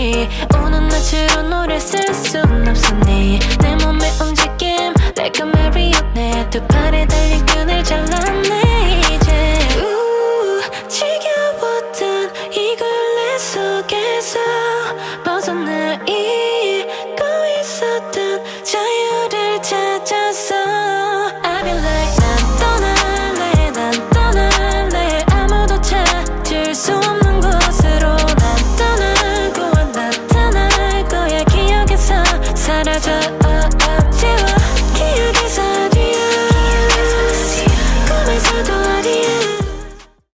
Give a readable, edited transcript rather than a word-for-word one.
없이 우는 낯으로 노래 쓸 순 없으니 내 몸의 움직임 like a marionette 두 팔에 달린 끈을 잘랐네 이제 지겨웠던 이 굴레 속에서 벗어나고 있었던 자유를 찾았어 I be like 난 떠날래 아무도 찾을 수 없는 곳으로 난 떠나고 나타날 거야 기억에서 사라져